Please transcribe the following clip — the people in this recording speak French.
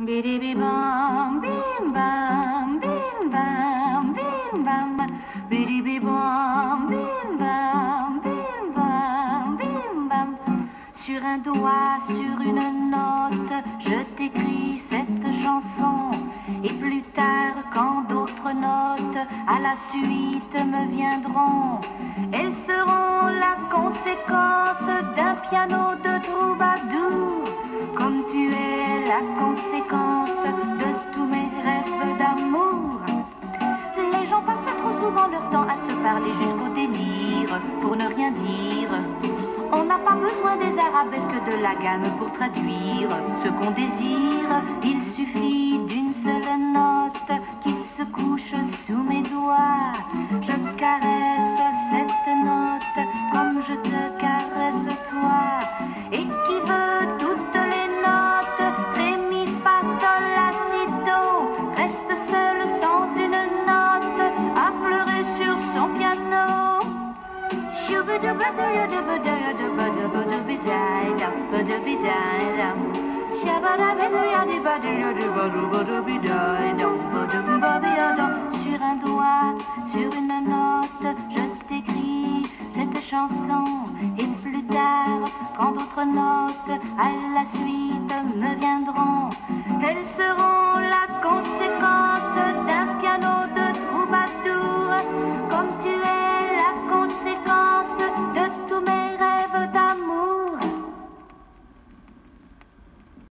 Bidi bam, bim bam, bim bam, bim bam, bidi bam, bim bam, bim bam, bim bam. Sur un doigt, sur une note, je t'écris cette chanson. Et plus tard, quand d'autres notes à la suite me viendront, elles seront la conséquence d'un piano de troubadour. Comme tu es la conséquence de tous mes rêves d'amour. Les gens passent trop souvent leur temps à se parler jusqu'au délire, pour ne rien dire. On n'a pas besoin des arabesques de la gamme pour traduire ce qu'on désire. Il suffit d'une seule note qui se couche sous mes doigts. Je caresse cette note comme je te caresse toi. Et qui veut toutes les notes, ré, mi, fa, sol, la, si, do, reste seul sans une note à pleurer sur son piano. Sur un doigt, sur une note, je t'écris cette chanson. Et plus tard, quand d'autres notes à la suite me viendront, elles seront la conséquence